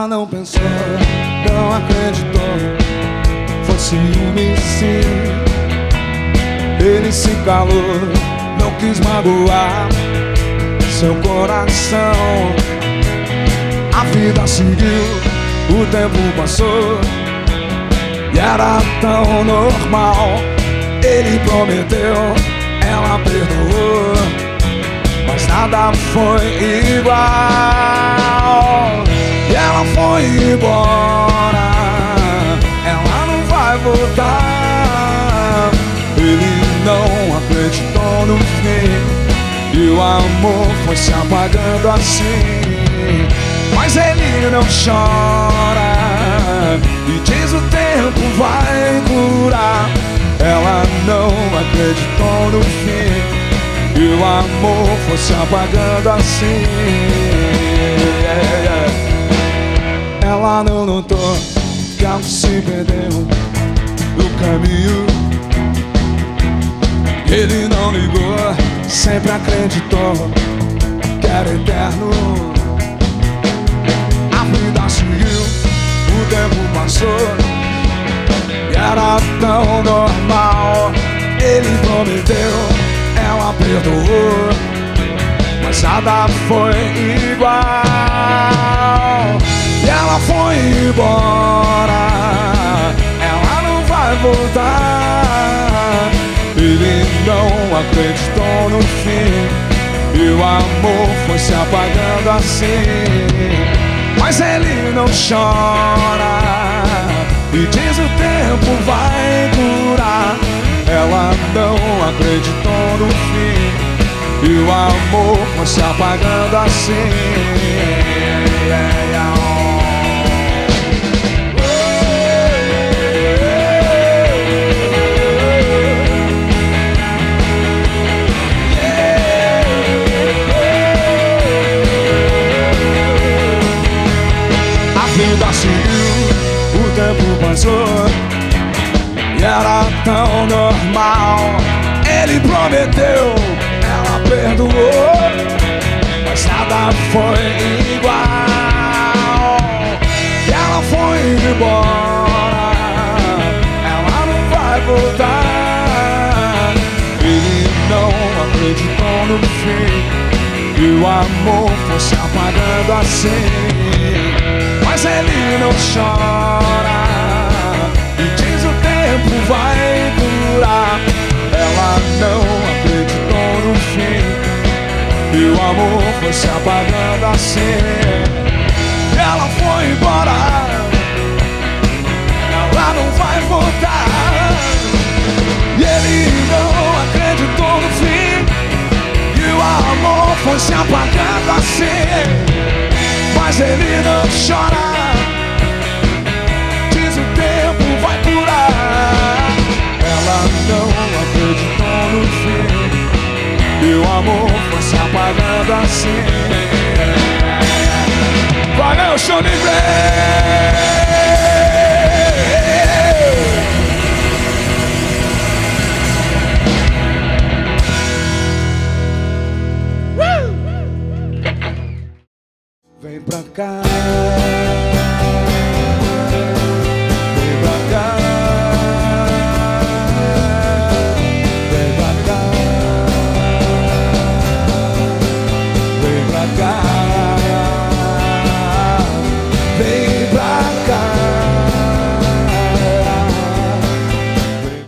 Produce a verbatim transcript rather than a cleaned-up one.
não pensou, não acreditou, foi ciúme sim. Ele se calou, não quis magoar seu coração. A vida seguiu, o tempo passou e era tão normal. Ele prometeu, ela perdoou, mas nada foi igual. E ela foi embora, ela não vai voltar. Ele não acreditou no fim e o amor foi se apagando assim. Mas ele não chora e diz o tempo vai curar. Ela não acreditou no fim e o amor foi se apagando assim. Yeah, yeah. Ela não notou que algo se perdeu no caminho. Ele não ligou, sempre acreditou que era eterno. A vida seguiu, o tempo passou e era tão normal. Ele prometeu, ela perdoou, mas nada foi igual. E ela foi embora, ela não vai voltar. Ele não acreditou no fim e o amor foi se apagando assim. Mas ele não chora e diz o tempo vai curar. Ela não acreditou no fim e o amor foi se apagando assim. Yeah, yeah. A vida seguiu, o tempo passou e era tão normal. Ele prometeu, ela perdoou, mas nada foi igual. E ela foi embora, ela não vai voltar. Ele não acreditou no fim e o amor foi se apagando assim. Mas ele não chora e diz o tempo vai curar. Ela não acreditou no fim e o amor foi se apagando assim. Ela foi embora, ela não vai voltar. E ele não acreditou no fim e o amor foi se apagando assim. Mas ele não chora